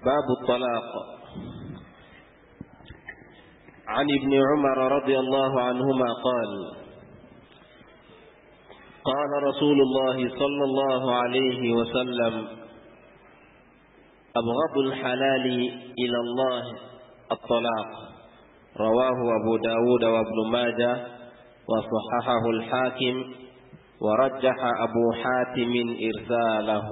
باب الطلاق. عن ابن عمر رضي الله عنهما قال: قال رسول الله صلى الله عليه وسلم: أبغض الحلال إلى الله الطلاق. رواه أبو.داود وابن ماجه وصححه الحاكم ورجح أبو حاتم إرساله.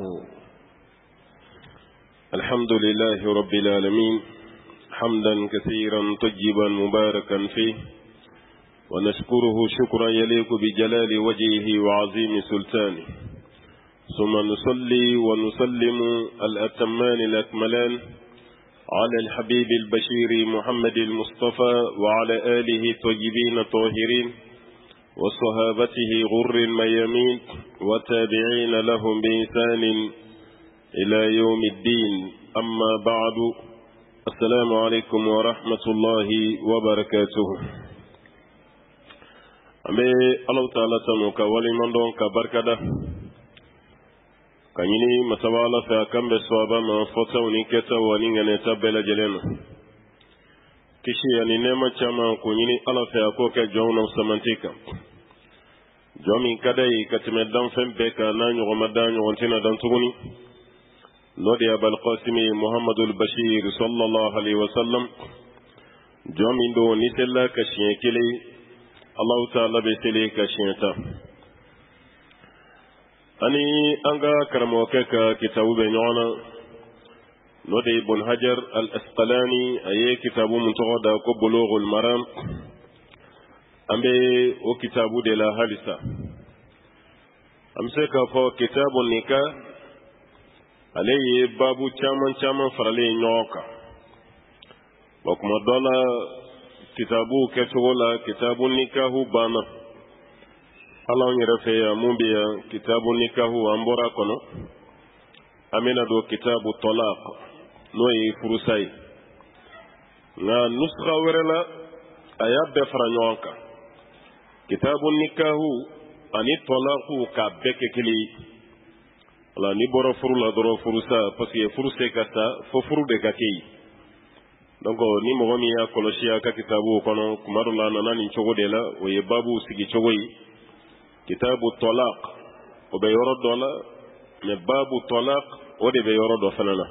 الحمد لله رب العالمين حمدا كثيرا طيبا مباركا فيه، ونشكره شكرا يليق بجلال وجهه وعظيم سلطانه، ثم نصلي ونسلم الأتمان الأكملان على الحبيب البشير محمد المصطفى وعلى آله الطيبين الطاهرين وصحابته غر الميامين وتابعين لهم بإحسان إلى يوم الدين. أما بعد، السلام عليكم ورحمة الله وبركاته. أمي الله تعالى تنوك ولمن دونك بركة كنيني مسوالا فأكم بسوابا ما فتوني كتا ونينغني تبلا جلنا كشي يعني نعمة شما كنيني الله فأكوك جونا وسمانتيكا جومي كداي كتمدان فنبكا نانيو رمضان وانتنا دانتوني نودي أبا القاسم محمد البشير صلى الله عليه وسلم جومي دو نسلا كشين كلي الله تعالى بسلي كشين تا أني أنغا كرموكك كتاب بنيوانا نودي ابن حجر الأسقلاني أي كتاب منتغدا كبلوغ المرام أمبي وكتاب دي لا هالسا أمسك فو كتاب النكاح عليه بابو chaman فرالي نيوكا وكما دولا كتابو كتولا كتاب النكاح بانا Allah nyere fe ya mumbiya kitabu nikahu ambora kono amena do kitabu talaq no yi furusai na nuskha werela aya be faranyonka kitabu nikahu ani talaqu ka beke kili ala ni boro furu la doro furusa parce que furuse kata fo furu de kakei donc ni mo mi ya koloshia ka kitabu kono kumarula nanani chogodela o ye babu sigi chogoyi kitabu talaq o be yoro dola me babu talaq o de be yoro do fanana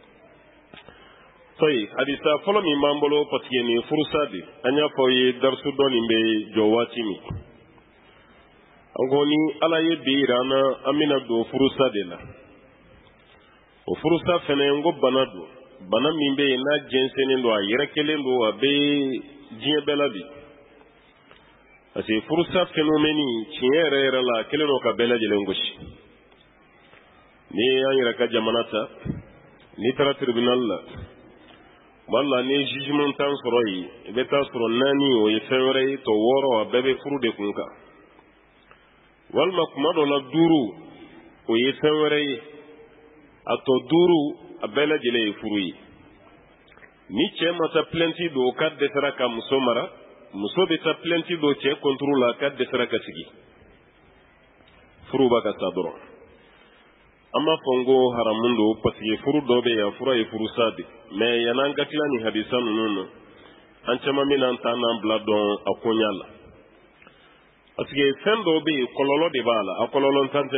toy hadisa folo mi mambolo parce ni furusadi anya fo ye darsu doni be jowati mi angoni ala ye birana amina do furusade la o furusa fene ngo banadu bana mi be na jensene do ayere kelen do abe jie beladi asi furusa fenomeni chiere la keleno ka bela jelengoshi ni ayira ka jamanata ni tara tribunal la walla ni jugement tan soroi beta soro nani o yefere to woro abebe furu de kunka walma kuma do la duru o yefere ato duru abela jele furu ni chema ta plenty do kadde taraka musomara muso be ta plenty do che contrôle kat de saraka sigi furu baka sadoro amma fongo haramundo parce furu do be ya fura e furu sadi mais yanan gatila ni hadisan nono an chama minan tanan bladon akonyala parce que fendo be kololo de bala akololo tante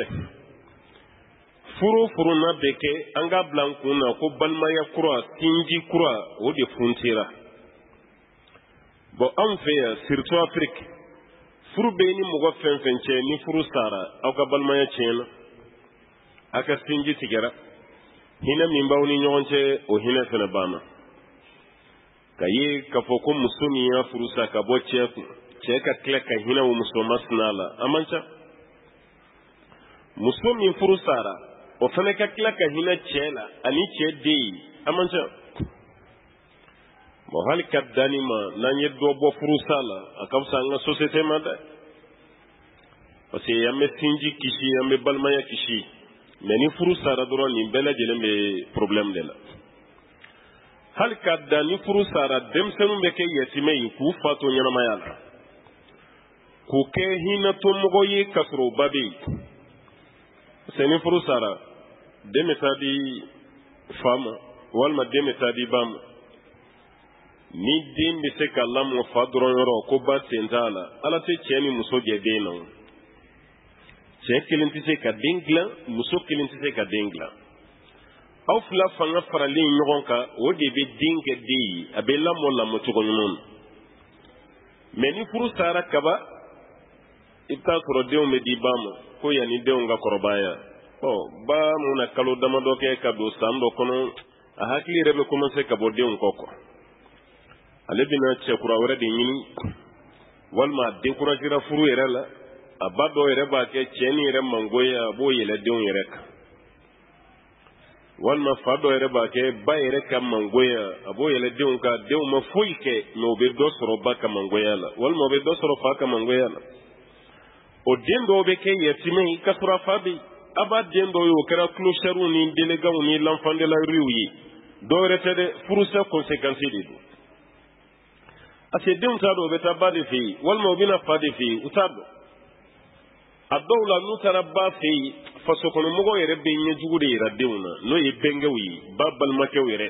furu na beke anga blankuna ko balma ya kura tinji kura o de funtira bon an fɛ yan surtout Afrique furu bɛ ni mɔgɔ fɛn fɛn cɛ ni furu sara aw ka balimaya tiɲɛna a ka sinji tigɛra hinɛ min b'aw ni ɲɔgɔn cɛ o hinɛ fɛnɛ banna ka ye k'a fɔ ko muso min y'a furu sa ka bɔ cɛ kun cɛ ka tila ka hinɛ o muso masina la a man ca muso min furu sara o fɛnɛ ka tila ka hinɛ cɛ la ani cɛ den a man ca bon hali ka dani ma n'an ye dɔ bɔ furusa la a ka fisa an ka société ma dɛ parce que an bɛ sinji kisi an bɛ balimaya kisi mais ni furu sara dɔrɔn nin bɛɛ lajɛlen bɛ problème de la hali ka dan ni furu sara denmisɛnninw bɛ kɛ yatimɛ ye k'u fa to ɲɛnamaya la k'u kɛ hinɛtomɔgɔ ye k'a sɔrɔ u ba bɛ yen parce que ni furu sara den bɛ taa di fa ma walma den bɛ taa di ba ma ni den bɛ se ka lamɔ fa dɔrɔn yɔrɔ ko ba sen t'a la ala tɛ cɛ ni muso jɛ den na cɛ kelen tɛ se ka den dilan muso kelen tɛ se ka den dilan aw fila fanga faralen ɲɔgɔn kan o de bɛ den kɛ den ye a bɛ lamɔ lamɔcogo ɲuman na mɛ ni furu sara kaba i bɛ taa sɔrɔ denw bɛ di ba ma ko yanni denw ka kɔrɔbaya ba mun na kalo damadɔ kɛ ka don san dɔ kɔnɔ a hakili yɛrɛ bɛ commencer ka bɔ denw kɔ ale bɛna cɛkura wɛrɛ de ɲini walima a découragera furu yɛrɛ la a ba dɔw yɛrɛ b'a kɛ cɛ ni yɛrɛ mangoya a b'o yɛlɛ denw yɛrɛ kan walima fa dɔw yɛrɛ b'a kɛ ba yɛrɛ ka mangoya a b'o yɛlɛ denw kan denw ma foyi kɛ mɛ u bɛ dɔ sɔrɔ ba ka mangoya la walima u bɛ dɔ sɔrɔ fa ka mangoya la o den dɔw bɛ kɛ yatimɛ ye k'a sɔrɔ a fa bɛ yen a b'a den dɔw ye o kɛra clochard ni délégués ni l'enfant de la rue ye dɔw yɛrɛ tɛ dɛ furusa conséquence de don parce que denw t'a dɔn u bɛ taa ba de fɛ yen walima u bɛna fa de fɛ yen u t'a dɔn a dɔw la n'u taara ba fɛ yen fasokɔnɔmɔgɔw yɛrɛ bɛ ɲɛjugu de yira denw na n'o ye bɛnkɛw ye ba balimakɛw yɛrɛ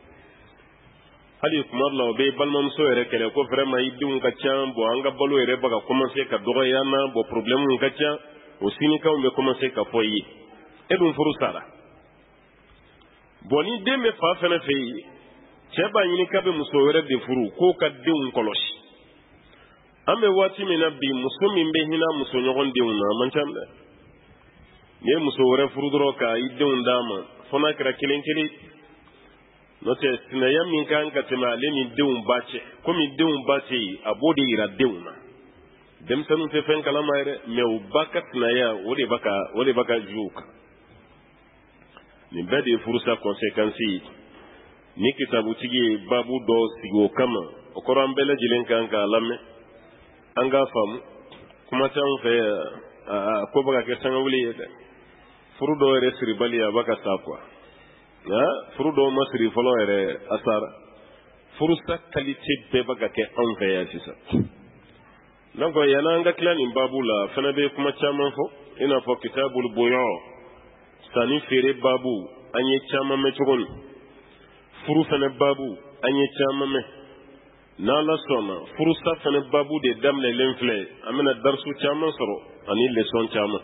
hali kuma dɔ la o bɛ balimamuso yɛrɛ kɛlɛ ko vraiment i denw ka ca bon an ka balo yɛrɛ bɛ ka commencer ka dɔgɔya an na bon problème ka ca o sinikanw bɛ commencer ka fɔ i ye e dun furu sara bon ni den bɛ fa fɛnɛ fɛ yen cɛ b'a ɲini k'a bɛ muso wɛrɛ de furu k'o ka denw kɔlɔsi an bɛ waati min na bi muso min bɛ hinɛ muso ɲɔgɔn denw na a man ca dɛ n'i ye muso wɛrɛ furu dɔrɔn ka i denw d'a ma fo n'a kɛra kelen kelen n'o tɛ sinaya min kan ka tɛmɛ ale ni denw ba cɛ komi denw ba tɛ yen a b'o de yira denw na denmisɛnninw tɛ fɛn kalama yɛrɛ mɛ u ba ka sinaya o de b'a ka ju kan nin bɛɛ de ye furusa conséquence ye ni kitabutigi ye babu dɔ sigi o kama o kɔrɔ an bɛɛ lajɛlen kan k'a lamɛn an k'a faamu kuma tɛ anw fɛ ko bɛ ka kɛ sangawuli ye dɛ furu dɔw yɛrɛ siribali a b'a ka sa kuwa nka furu dɔw ma siri fɔlɔ yɛrɛ a sara furusa qualité bɛɛ bɛ ka kɛ anw fɛ yan sisan donc yan'an ka tila nin babu la fana bɛ kuma caman fɔ i n'a fɔ kitabul buyu' sanni feere babu an ye caman mɛn cogo min furu fana babu an ye caman mɛn n'Ala sɔnna furusa fana babu de daminɛlen filɛ an bɛna darisu caman sɔrɔ ani leçon caman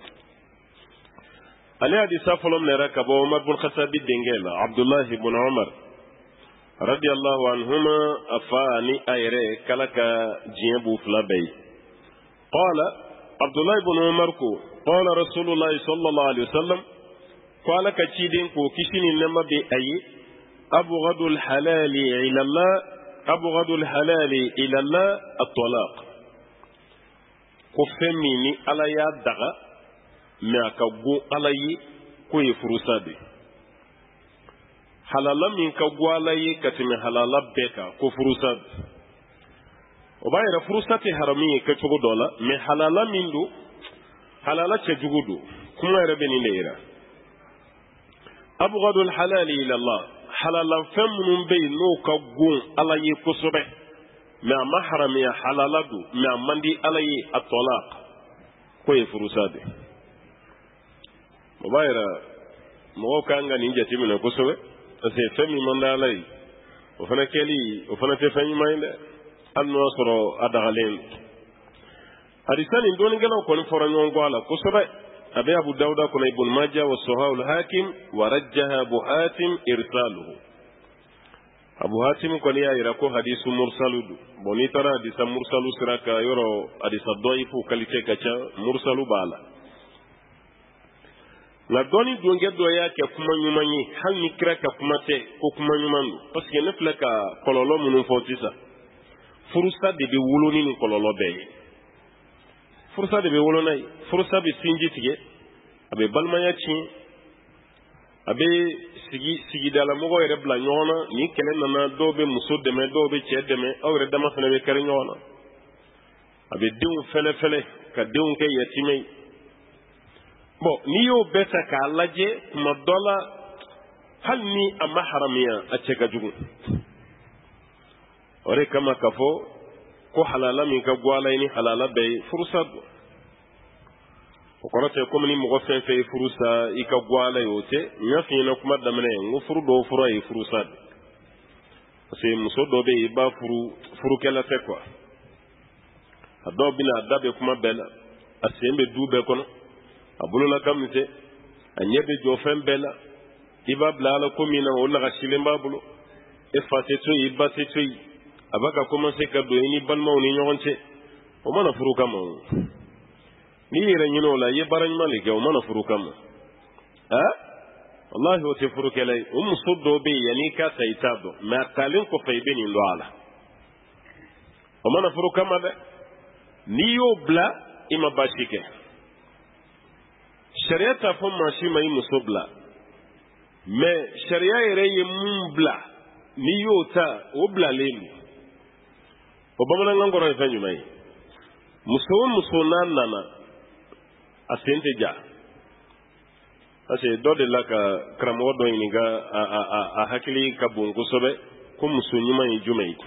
ale hadisa fɔlɔ minɛra ka bɔ Umar bin Khattabi denkɛ la Abdullahi ibn Umar radiyallahu anhuma a fa ani a yɛrɛ kala ka diɲɛ b'u fila bɛɛ ye qala Abdullahi ibn Umar ko qala Rasulullahi sallallahu alaihi wasallam ko Ala ka ciden ko kisi ni nɛɛma bɛ a ye abghadul halali ila Allah at-talaq ko fɛn min ni Ala y'a daga mɛ a ka go Ala ye k'o ye furusa de halala min ka go Ala ye ka tɛmɛ halala bɛɛ kan ko furusa o b'a yɛrɛ furusa tɛ haramu ye kɛcogo dɔ la mɛ halala min don halala cɛjugu don kuma yɛrɛ bɛ nin de yira abghadul halali ila Allah halala fɛn minnu bɛ yen n'o ka gon Ala ye kosɛbɛ mɛ a ma haramiya halala don mɛ a man di Ala ye a talaq k'o ye furusa de o b'a yira mɔgɔw kan ka nin jateminɛ kosɛbɛ parce que fɛn min man di Ala ye o fana kɛli o fana tɛ fɛn ɲuman ye dɛ hali n'o y'a sɔrɔ a dagalen hadisa nin dɔɔninkɛlaw kɔni fɔra ɲɔgɔn kɔ a la kosɛbɛ a bɛ Abu Dawuda kɔnɔ Ibn Majah wa Sahihul Hakim wa rajjaha Abu Hatim irsaluhu Abu Hatim kɔni y'a yira ko hadisu mursalu don bon n'i taara hadisa mursalu sira kan yɔrɔ hadisa dɔyifu qualité ka ca mursalu b'a la nka dɔɔni donkɛ dɔ y'a kɛ kuma ɲuman ye hali ni kira ka kuma tɛ ko kuma ɲuman don parce que ne filɛ ka kɔlɔlɔ minnu fɔ sisan furusa de bɛ wolo ni nin kɔlɔlɔ bɛɛ ye furusa de bɛ wolo n'a ye furusa bɛ sinji tigɛ a bɛ balimaya tiɲɛ a bɛ sigidalamɔgɔw yɛrɛ bila ɲɔgɔn na ni kɛlɛ nana dɔw bɛ muso dɛmɛ dɔw bɛ cɛ dɛmɛ aw yɛrɛ dama fana bɛ kɛrɛ ɲɔgɔn na a bɛ denw fɛlɛfɛlɛ ka denw kɛ yatimɛ ye bon n'i y'o bɛɛ ta k'a lajɛ tuma dɔ la hali ni a ma haramiya a cɛ ka jugu o de kama ka fɔ ko halala min ka go Ala ye ni halala bɛɛ ye furusa don o kɔrɔtɛ komi ni mɔgɔ fɛn fɛn ye furusa i ka gwala ye o tɛ n y'a f'i ɲɛna kuma daminɛ n ko furu dɔw fura ye furusa de parce que muso dɔ bɛ yen i b'a furukɛla tɛ quoi a dɔw bɛna a da bɛ kuma bɛɛ la a sen bɛ du bɛɛ kɔnɔ a bolola ka misɛn a ɲɛ bɛ jɔ fɛn bɛɛ la i b'a bila ala ko min na o lagasilen b'a bolo e fa tɛ to yen i ba tɛ to yen a b'a ka commencer ka don i ni balimaw ni ɲɔgɔn cɛ o mana furu kama o n'i yɛrɛ ɲinɛ o la i ye baara ɲuman de kɛ o mana furu kama wallahi o tɛ furukɛla ye o muso dɔw bɛ yen yanni i k'a ta i t'a dɔn mais a talen kɔfɛ i bɛ nin dɔn a la o mana furu kama dɛ n'i y'o bila i ma baasi kɛ sariya t'a fɔ maa si ma i muso bila mais sariya yɛrɛ ye mun bila n'i y'o ta o bilalen don o bamanankan kɔrɔ ye fɛn jumɛn ye muso o muso n'a nana a sen tɛ ja parce que dɔ de la ka karamɔgɔ dɔ ɲininka a hakili ka bon kosɛbɛ ko muso ɲuman ye jumɛn ye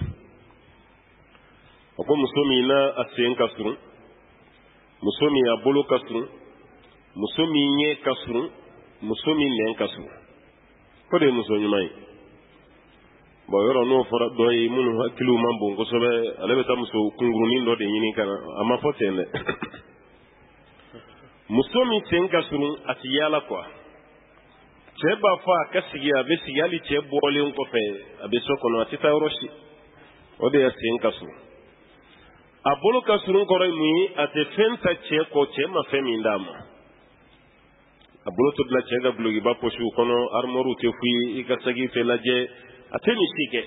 a ko muso min n'a a sen ka surun muso min a bolo ka surun muso min ɲɛ ka surun muso min nɛn ka surun o de ye muso ɲuman ye bon yɔrɔ n'o fɔra dɔ ye minnu hakiliw man bon kosɛbɛ ale bɛ taa muso kunkurunin dɔ de ɲini ka na a ma fɔ ten dɛ muso min sen ka surun a ti yaala quoi cɛ b'a fɔ a ka sigi a bɛ sigi hali cɛ bɔlen kɔfɛ a bɛ so kɔnɔ a tɛ taa yɔrɔ si o de ye sen ka surun a bolo ka surun kɔrɔ ye mun ye a tɛ fɛn ta cɛ kɔ cɛ ma fɛn min d'a ma a bolo to bila cɛ ka gulokiba pɔsiw kɔnɔ armoire tɛ f'u ye i ka sagi fɛ lajɛ a tɛ nin si kɛ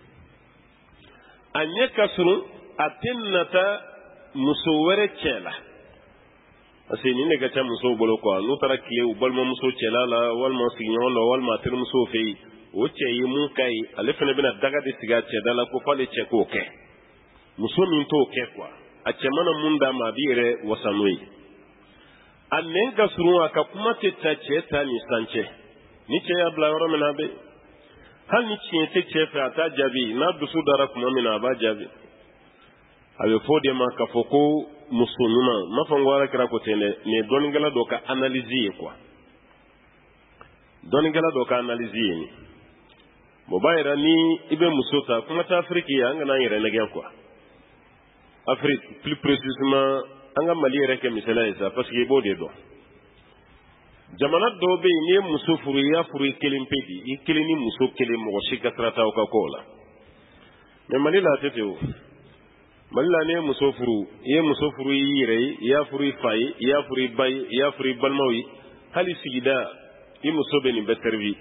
a ɲɛ ka surun a tɛ nata muso wɛrɛ cɛ la parce que nin de ka ca musow bolo quoi n'u taara tile u balimamuso cɛla la walima sigiɲɔgɔn dɔ walima terimusow fɛ yen o cɛ ye mun ka ɲi ale fana bɛna daga de sigi a cɛda la ko f'ale cɛ k'o kɛ muso min t'o kɛ quoi a cɛ mana mun d'a ma a b'i yɛrɛ wasa n'o ye a nɛn ka surun a ka kuma tɛ ta cɛ ta ni san cɛ ni cɛ y'a bila yɔrɔ min na a bɛ hali ni tiɲɛ tɛ cɛ fɛ a t'a jaabi n'a dusu dara tuma min na a b'a jaabi a bɛ fɔ o de ma k'a fɔ ko muso ɲuman n m'a fɔ n ko ala kɛra ko ten dɛ nin ye dɔnnikɛla dɔ ka analyse ye quoi dɔnnikɛla dɔ ka analyse ye nin o b'a yira ni i bɛ muso ta kuma tɛ afiriki ye an kana an yɛrɛ nɛgɛ quoi afiriki plus précisément an ka mali yɛrɛ kɛ misaliya ye sa parce que i b'o de dɔn jamana dɔw bɛ yen n'i ye muso furu i y'a furu i kelen pe di i kelen ni muso kelen mɔgɔ si ka sira t'aw ka kow la mais mali la a tɛ ten o mali la n'i ye muso furu i ye muso furu i yɛrɛ ye i y'a furu i fa ye i y'a furu i ba ye i y'a furu i balimaw ye hali sigida i muso bɛ nin bɛɛ servi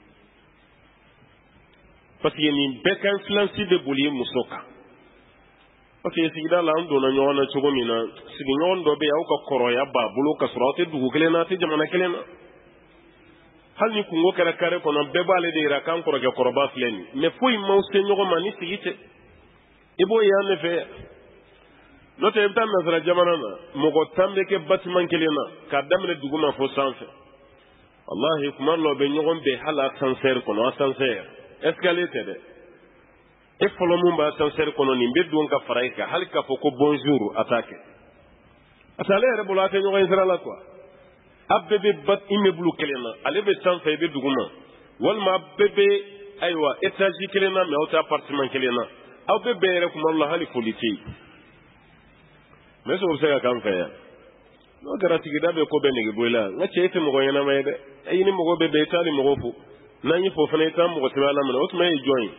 parce que nin bɛɛ ka influence bɛ boli i muso kan parce que sigida la an donna ɲɔgɔn na cogo min na sigiɲɔgɔn dɔ bɛ yen aw ka kɔrɔya b'a bolo ka sɔrɔ aw tɛ dugu kelen na aw tɛ jamana kelen na hali ni kungo kɛra kare kɔnɔ bɛɛ b'ale de yira k'an kɔrɔkɛ kɔrɔba filɛ nin mais foyi m'aw se ɲɔgɔn ma ni sigi tɛ i b'o ye an ne fɛ yan n'o tɛ i bɛ taa nasara jamana na mɔgɔ tan bɛ kɛ batiman kelen na k'a daminɛ dugu ma fo sanfɛ wallahi kuma dɔw bɛ ɲɔgɔn bɛn hali ascenseur kɔnɔ ascenseur escalier tɛ dɛ e fɔlɔ mun b'a ascenseur kɔnɔ nin bɛ don ka fara i kan hali k'a fɔ ko bonjour a t'a kɛ parce que ale yɛrɛ bolo a tɛ ɲɔgɔn ye sira la quoi a bɛɛ bɛ immeuble kelen na ale bɛ sanfɛ i bɛ duguma walima a bɛɛ bɛ ayiwa étage kelen na mais aw tɛ appartement kelen na aw bɛɛ bɛn yɛrɛ kuma la hali foli tɛ yen mais o bɛ se ka k'an fɛ yan n'o kɛra sigida bɛ ko bɛɛ nege bɔ i la n ka cɛ e tɛ mɔgɔ ɲɛnama ye dɛ e ni mɔgɔ bɛ bɛn i t'a ni mɔgɔ fo n'an y'i fo fana i t'a mɔgɔ sɛbɛn ala minɛ o tuma ye jɔn ye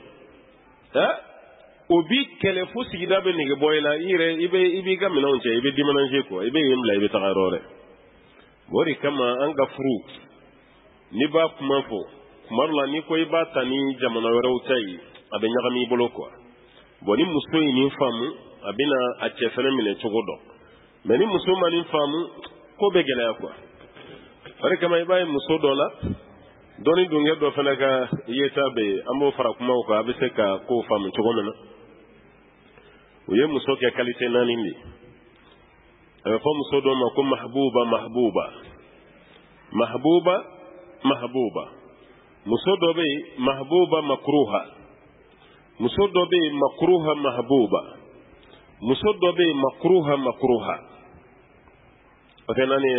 o b'i kɛlɛ fo sigida bɛ nege bɔ i la i yɛrɛ i b'i ka minɛnw cɛ i bɛ déménager quoi i bɛ yen bila i bɛ taga yɔrɔ wɛrɛ o de kama an ka furu n'i b'a kuma fɔ kuma dɔ la n'i ko i b'a ta ni jamana wɛrɛw ta ye a bɛ ɲagami i bolo quoi bon ni muso ye nin faamu a bɛna a cɛ fɛnɛ minɛ cogo dɔn mais ni muso ma nin faamu ko bɛ gɛlɛya quoi o de kama i b'a ye muso dɔ la dɔnni dungɛ dɔ fɛnɛ ka yeta bɛ yen an b'o fara kumaw kan a bɛ se ka kow faamu cogo min na u ye muso kɛ qualité 4 de a bɛ fɔ muso dɔ ma ko mahabuba mahabuba mahabuba mahabuba muso dɔ bɛ yen mahabuba makruha muso dɔ bɛ yen makruha mahabuba muso dɔ bɛ yen makruha makruha otenani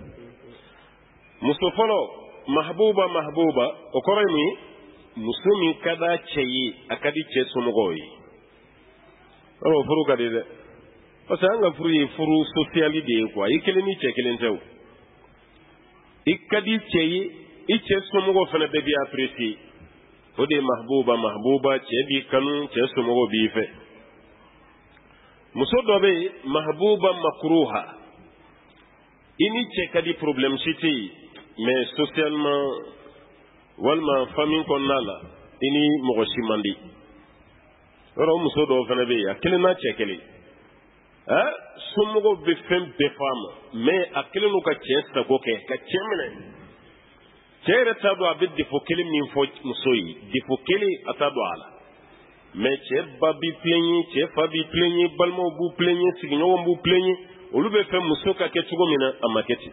musofolo mahbuba okoremi musumi kada cheyi akadi chesomogoyi o furu kadide parce que anga furu socialité quoi ikeleni chekelen tew ikadi cheyi ichesomogo fana be bi apprécier ode mahbuba chebi kanu chesomogo bi fe muso dobe mahbuba makruha ini chekadi problème cité mais socialement walma famille konnala ini mogo simandi oro muso do fana be ya kelena chekeli somogo be fem be fama mais akelenu ka chesta goke ka chemene chere tado abid di fokeli min fo muso yi di fokeli atado ala mais che babi plenyi che fabi plenyi balmo bu plenyi signyo bu plenyi olube fem muso ka ke tugo mina amaketi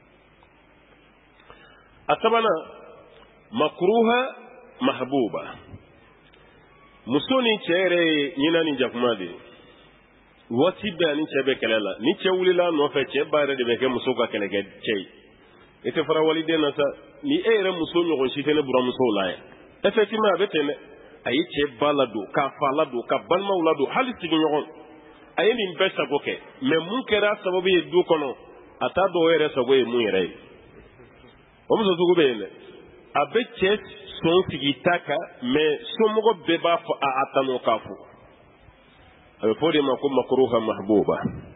asabana makruha mahbuba musoni chere nyina ni jakumade wati be ani chebe kelela ni chewulila no fe che bare de beke muso ka kelege chei ete fara walide na sa ni ere muso nyogo shitene bura muso laye effectivement abetene ayi che balado ka falado ka balma ulado hali sigi nyogo ayi ni mbesa goke me munkera sababu ye du kono ata do ere sago ye mu yere o muso zugo bele abe che son sigitaka me somogo beba fo a atano kafu abe podi mako makruha mahbuba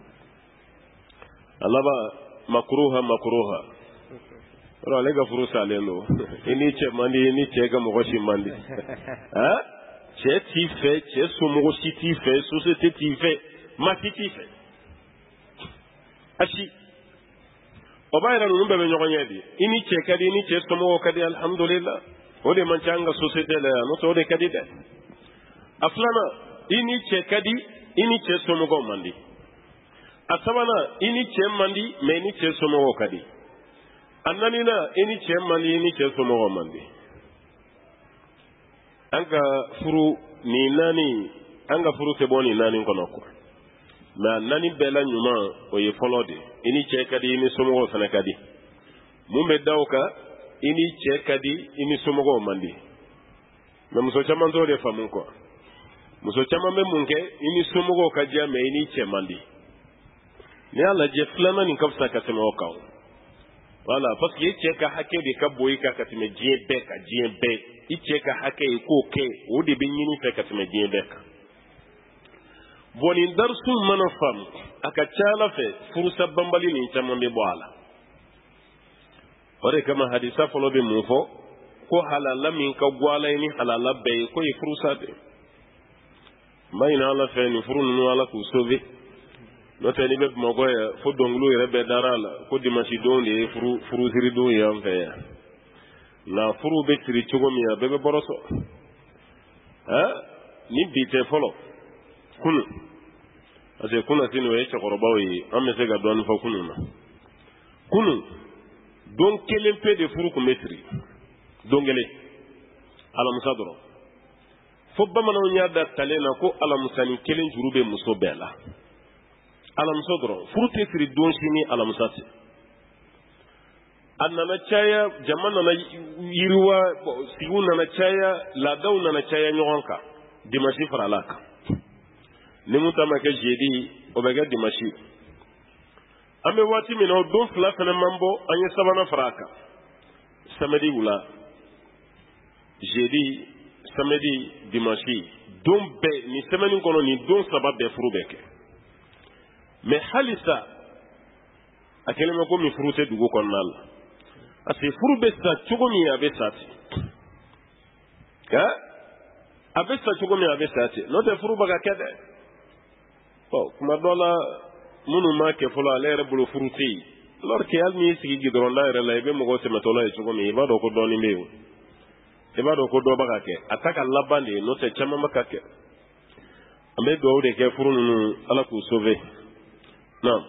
alaba makruha ro alega furusa lelo ini che mandi ini che ga mogo mandi che ti fe che somogo si ti fe société ti fe ma ti fe ashi obayra no be nyogo nyedi ini che kadi ini che somogo kadi alhamdulillah ode man changa société la no to de kadi de aflana ini che kadi ini che somogo mandi asabana ini che mandi me ini che somogo kadi annanina ini che mandi ini che somogo mandi anga furu ni nani anga furu te boni nani kono ko na nani bela nyuma o ye folode ini che kadi ini somogo sana kadi mumbe dawka ini che kadi ini somogo mandi me muso chama ndo de famun ko muso chama me munke ini somogo kajia me ini che mandi ni ala je flana ni kapsa ka temo kaw wala parce que che ka hake de ka boyi ka ka teme jien be iche ka hake ko ke o de binyini fe ka teme jien be boni darsu manafam aka chala fe furusa bambali ni chama be boala ore kama hadisa folo be mufo ko halala min ka gwala ni halala be ko e furusa de mayna ala fe ni furunu ala ku sobe no tani be mo ko fo donglu yere be darala ko dimashi donde furu siri do yam fe na furu be tiri chugo mi be boroso ni bite folo kunu ase kuna tinu e chokorobawi amese ga don fa kunu na kunu don kelempe de furu ko metri dongele ala musadro fo bamana nyaada talena ko ala musani kelen jurube muso bela ala musadro furu te tiri don shini ala musasi annana chaya jamana na yirwa siguna na chaya la dauna na chaya nyonka dimashi faralaka nimuta make jeudi obega dimashi ambe wati mino don fla fana mambo anye sabana faraka samedi wula jeudi samedi dimashi don be ni semaine kono ni don sabab be furubeke me halisa akele mako mi furute dugo konnal ase furube sa chugomi abesati abesa chugomi abesati no te furubaga kede kuma dola munu ma ke fola lere bulo furuti lor ke almi sigi gidron la re la be mo gote metola e chugomi ba do ko doni mewu e ba do ko do baga ke ataka labande no te chama makake ambe do de ke furunu ala ku sauver نعم.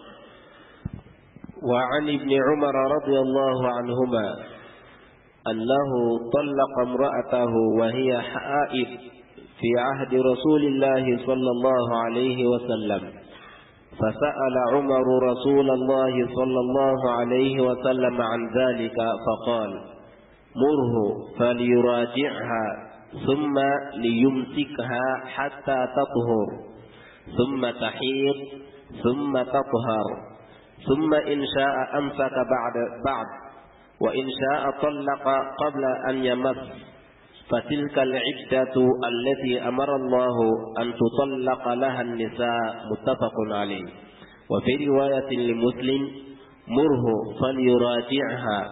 وعن ابن عمر رضي الله عنهما أنه طلق امرأته وهي حائض في عهد رسول الله صلى الله عليه وسلم فسأل عمر رسول الله صلى الله عليه وسلم عن ذلك فقال: مره فليراجعها ثم ليمسكها حتى تطهر ثم تحيض ثم تطهر ثم إن شاء أمسك بعد وإن شاء طلق قبل أن يمس، فتلك العدة التي أمر الله أن تطلق لها النساء. متفق عليه. وفي رواية لمسلم: مره فليراجعها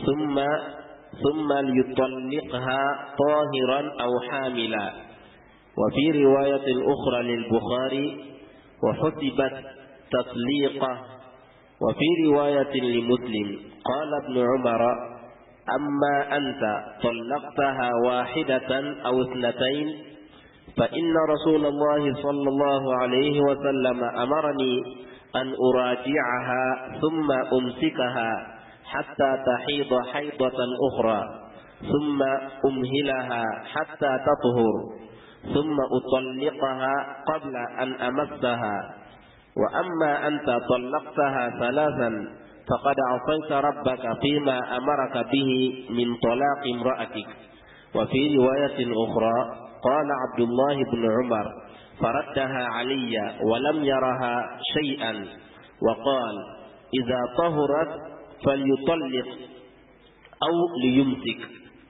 ثم ليطلقها طاهرا أو حاملا. وفي رواية أخرى للبخاري: وحسبت تطليقه. وفي رواية لمسلم قال ابن عمر: أما أنت طلقتها واحدة أو اثنتين فإن رسول الله صلى الله عليه وسلم أمرني أن أراجعها ثم أمسكها حتى تحيض حيضة أخرى ثم أمهلها حتى تطهر ثم أطلقها قبل أن أمسها. وأما أنت طلقتها ثلاثا فقد عصيت ربك فيما أمرك به من طلاق امرأتك. وفي رواية أخرى قال عبد الله بن عمر: فردها علي ولم يرها شيئا، وقال: إذا طهرت فليطلق أو ليمسك.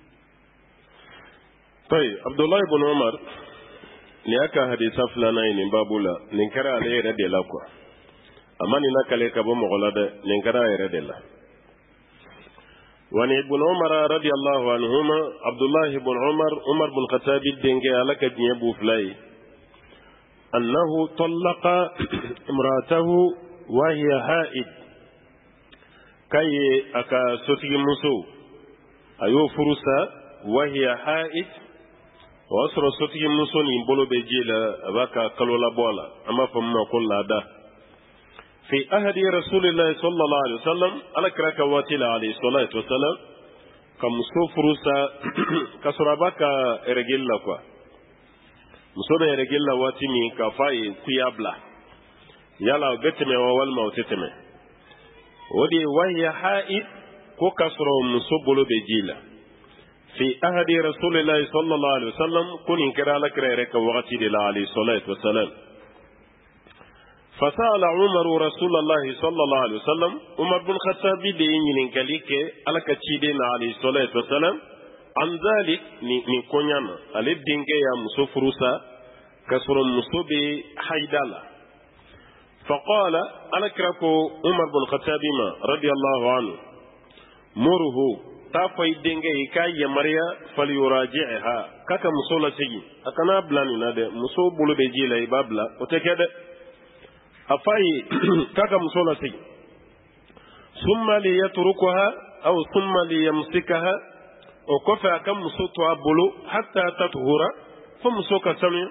طيب عبد الله بن عمر لأكا حديث فلانين بابولا ننكر عليه رضي الله عنه أما ننكر كبو مغلد ننكر عليه رضي الله. وعن ابن عمر رضي الله عنهما عبد الله بن عمر بن الخطاب الدنجي على كجنبو فلاي أنه طلق امراته وهي حائض كي أكا سوتي مسو أيو فرصة وهي حائض وأسر سوتي مسو نبولو بجيلا أباكا كالولا بولا أما فما قل هذا في أهد رسول الله صلى الله عليه وسلم على كراك واتلا عليه الصلاة والسلام كمسو فرصة كسراباكا إرجيلا كوا مسودا إرجيلا واتمي كفاي كيابلا يلا بتمي ووالما وتتمي ودي وهي حائط كو كسرو مسوبولو بجيلا في أهد رسول الله صلى الله عليه وسلم كن إنكرا لك ريك وغتي الله عليه الصلاة والسلام. فسأل عمر رسول الله صلى الله عليه وسلم عمر بن الخطاب دين كليك على كتشيدنا عليه الصلاة والسلام عن ذلك من كونيانا على الدين يا مسوفروسا كسر مسوبي حيدالا. فقال على كراكو عمر بن الخطاب رضي الله عنه: مره تافاي دينغي كاي مريا فليراجعها كاكا مسولا سيجي أكنا بلاني نادي مسو بولو بيجي لاي بابلا وتكاد أفاي كاكا مسولا سيجي ثم ليتركها أو ثم ليمسكها وكفى كم مسو توابلو حتى تطهر فمسو كسمي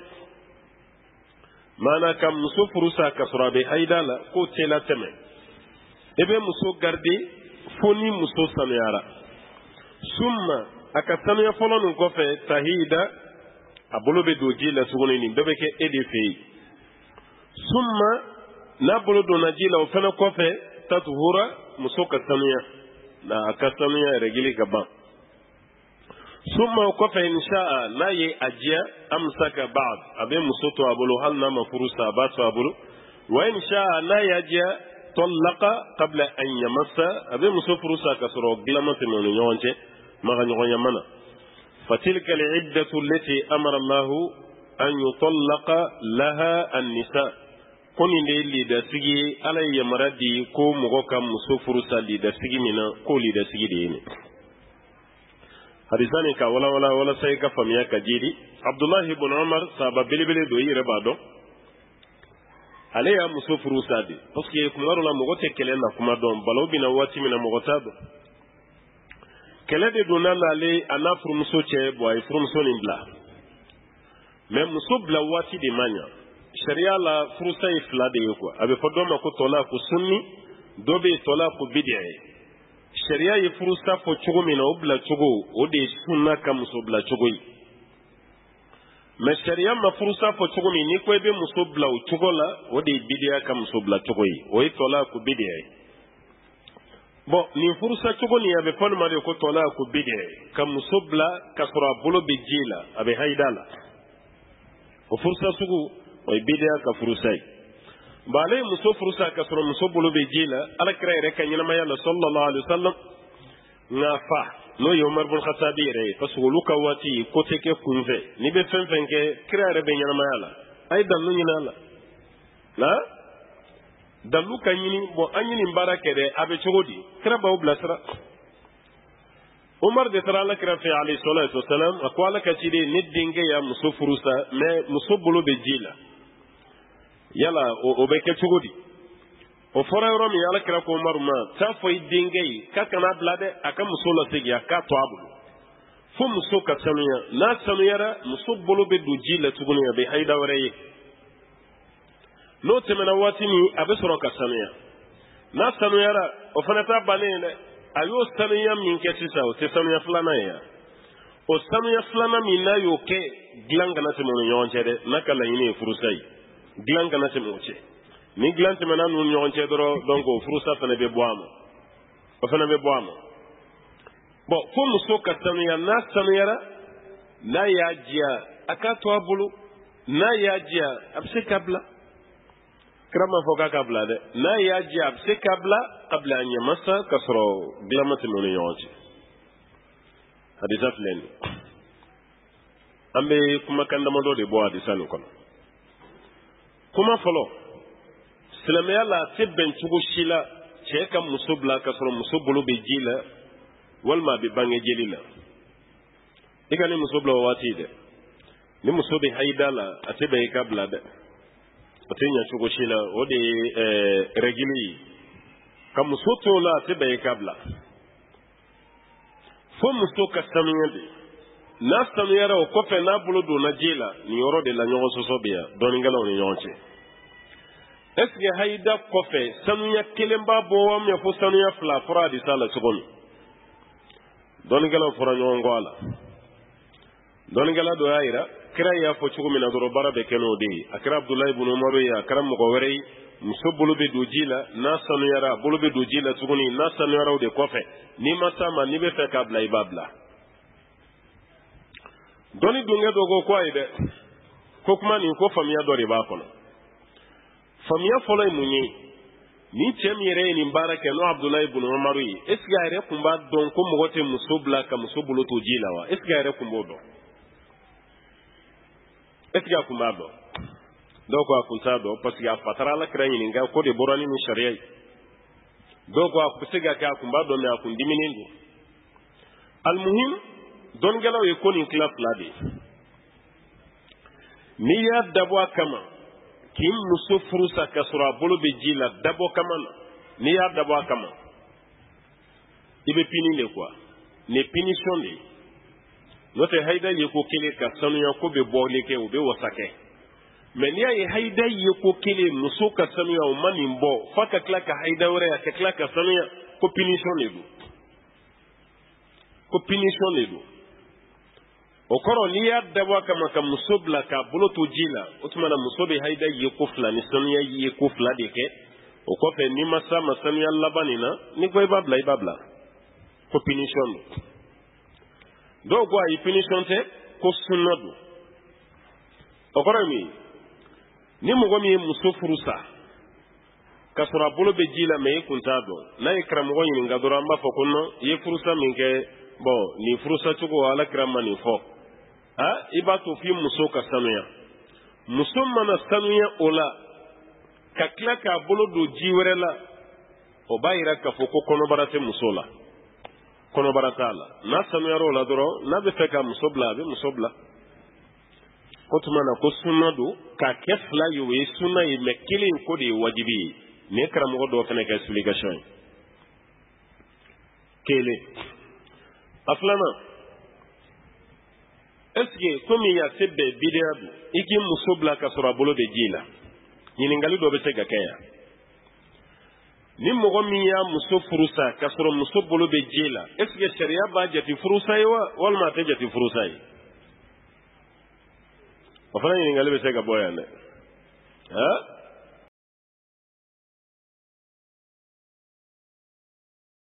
مانا كم مسو فروسا كسرابي حيدالا كوتيلا تمي إبه مسو غردي فوني مسو سميارا summa aka samiya fɔlɔ nin kɔfɛ tahida a bolo bɛ don ji la tuguni nin bɛɛ bɛ kɛ e de fɛ yen summa n'a bolo donna ji la o fana kɔfɛ tatuhura muso ka sanuya na a ka sanuya yɛrɛ gili ka ban summa o kɔfɛ insha'a n'a ye a diya amsaka ba'd a bɛ muso to a bolo hali n'a ma furu sa a b'a to a bolo wa insha'a n'a y'a diya tɔlaka qabla an yamassa a bɛ muso furu sa ka sɔrɔ dilanma tɛmɛ u ni ɲɔgɔn cɛ maga ɲɔgɔn yamana fatilka al-iddatu allati amara Allahu an yutallaqa laha an-nisa koni de lida sigi ala yamara di ko mɔgɔ ka muso furu sa lida sigi min na ko lida sigi de ye ne hadisani ka wala sai ka famiya ka jiri Abdullahi ibn Umar sahaba belebele do yɛrɛ b'a dɔn ale y'a muso furu sa de parce que kuma dɔ la mɔgɔ tɛ kɛlɛ na kuma dɔn balaw bɛna waati min na mɔgɔ t'a dɔn kɛlɛ de donna n'ale a n'a furumuso cɛ a ye furumuso nin bila mais muso bila waati de man ɲa sariya la furusa ye fila de ye quoi a bɛ fɔ dɔ ma ko tɔlaku sunni dɔ bɛ yen tɔlaku bidiya ye sariya ye furusa fɔ cogo min na o bila cogo o de ye sunna ka muso bila cogo ye mais sharia ma furusa fo cogo min ni ko be muso bila o cogo la o de bidiya ka muso bila cogo yi o yi tola ko bidiya bon ni furusa cogo ni abe fon ma de ko tola ko bidiya ka muso bila ka sura bolo be jila abe haidala o furusa sugu o yi bidiya ka furusa yi bale muso furusa ka sura muso bolo be jila ala kira yere kan yana ya sallallahu alaihi wasallam ngafa no yo Umar bin Khattab yere parce que luka wati ko teke kunve ni be fen ke kira yere be yana mayala ay dalu nyina la la dalu kanyini bo anyini barake de abe chogodi kira ba ublasra Umar de tara kira fi alayhi salatu wasalam akwala ka chide ni dinge ya muso furusa me muso bolo be jila yala o be ke chogodi o fora yoro mi yala kira ko Umar ma ta foi dingei ka kana blade aka muso la sigi aka to abulu fo muso ka sanuya na sanuyara muso bolo be duji la tuguni be haida waraye no temena wati ni abe soro ka sanuya na sanuyara o fana ta banene ayo sanuya min ke tisa o te sanuya flana ya o sanuya flana min na yo ke glanga na temo nyonche de nakala yini furusai glanga na temo che ni glante mena nu nyonche doro donc furusa fana be boamo o fana be boamo bon fo muso ka sanuya na sanuyara na yajia aka to abulu na yajia abse kabla krama foka kabla de na yajia abse kabla qabla an yamassa kasro glamati mun nyonche hadisa flen ambe kuma kandama do de bo hadisa no kono kuma folo silamɛya la a tɛ bɛn cogo si la cɛ ka muso bila ka sɔrɔ muso bolo bɛ ji la walima a bɛ bange jeli la i ka ni muso bila o waati dɛ ni muso bɛ haida la a tɛ bɛn i ka bila dɛ a tɛ ɲɛ cogo si la o de ye rɛgili ye ka muso to la a tɛ bɛn i ka bila fo muso ka sanuya de n'a sanuyara o kɔfɛ n'a bolo donna ji la nin yɔrɔ de la ɲɔgɔn sɔsɔ bɛ yan dɔɔninkɛlaw ni ɲɔgɔn cɛ est-ce que haida kɔfɛ sanuya kelen b'a bɔ wa mɛ fo sanuya fila fɔra a disa la cogo min dɔɔninkɛlaw fɔra ɲɔgɔn kɔ a la dɔɔninkɛla dɔ y'a yira kira y'a fɔ cogo min na dɔrɔn baara bɛ kɛ n'o de ye a kɛra Abdulayi ibn Umar ye a kɛra mɔgɔ wɛrɛ ye muso bolo bɛ don ji la n'a sanuyara a bolo bɛ don ji la tuguni n'a sanuyara o de kɔfɛ n'i ma s'a ma n'i bɛ fɛ k'a bila i b'a bila dɔɔni dunkɛ dɔ ko a ye dɛ ko kuma nin ko faamuya dɔ de b'a kɔnɔ faamuya fɔlɔ ye mun ye ni cɛ min yɛrɛ ye nin baara kɛ n'o Abdulayi ibn Umar ye est ce que a yɛrɛ kun b'a dɔn ko mɔgɔ tɛ muso bila ka muso bolo to ji la wa est ce que a yɛrɛ kun b'o dɔn est ce que a kun b'a dɔn dɔw ko a kun t'a dɔn parce que a fa taara Alakira ɲininka ko de bɔra ni nin sariya ye dɔw ko a bɛ se ka kɛ a kun b'a dɔn mais a kun diminen don alimuhim dɔnnikɛlaw ye ko nin tila fila de ye n'i y'a dabɔ a kama k'i muso furusa ka sɔrɔ a bolo bɛ ji la dabɔ kama na n'i y'a dabɔ a kama i bɛ pini de quoi ni punition de n'o tɛ haida ye ko kelen ka sanuya ko bɛ bɔli kɛ o bɛ wasa kɛ mais n'i y'a ye haida ye ko kelen muso ka sanuya o ma nin bɔ f'a ka tila ka haida wɛrɛ a ka tila ka sanuya ko punition de don ko punition de don o kɔrɔ n'i y'a dabɔ a kama ka muso bila k'a bolo to ji la o tuma na muso bɛ haida ye ko fila ni sanuya ye ko fila de kɛ o kɔfɛ n'i ma s'a ma sanuya laban nin na n'i ko i b'a bila i b'a bila ko punition don dɔw ko ayi punition tɛ ko sunna don o kɔrɔ ye mun ye ni mɔgɔ min ye muso furu sa ka sɔrɔ a bolo bɛ ji la mais i kun t'a dɔn n'a ye karamɔgɔ ɲininka dɔrɔn an b'a fɔ ko non i ye furusa min kɛ bon nin furusa cogo Alakira ma nin fɔ i b'a to f'i muso ka sanuya muso mana sanuya o la ka tila k'a bolo don ji wɛrɛ la o b'a yira k'a fɔ ko kɔnɔbara tɛ muso la kɔnɔbara t'a la n'a sanuyara o la dɔrɔn n'a bɛ fɛ ka muso bila a bɛ muso bila o tuma na ko sunna don k'a kɛ fila ye o ye sunna ye mais kelen ko de ye wajibi ye nin ye karamɔgɔ dɔw fana ka explication ye kelen a filanan est ce que komi y'a se bɛɛ bidiya don i k'i muso bila ka sɔrɔ a bolo bɛ ji la ɲininkali dɔ bɛ se ka kɛ yan ni mɔgɔ min y'a muso furusa ka sɔrɔ muso bolo bɛ ji la est ce que sariya b'a jate furusa ye wa walima a tɛ jate furusa ye o fana ɲininkali bɛ se ka bɔ yan dɛ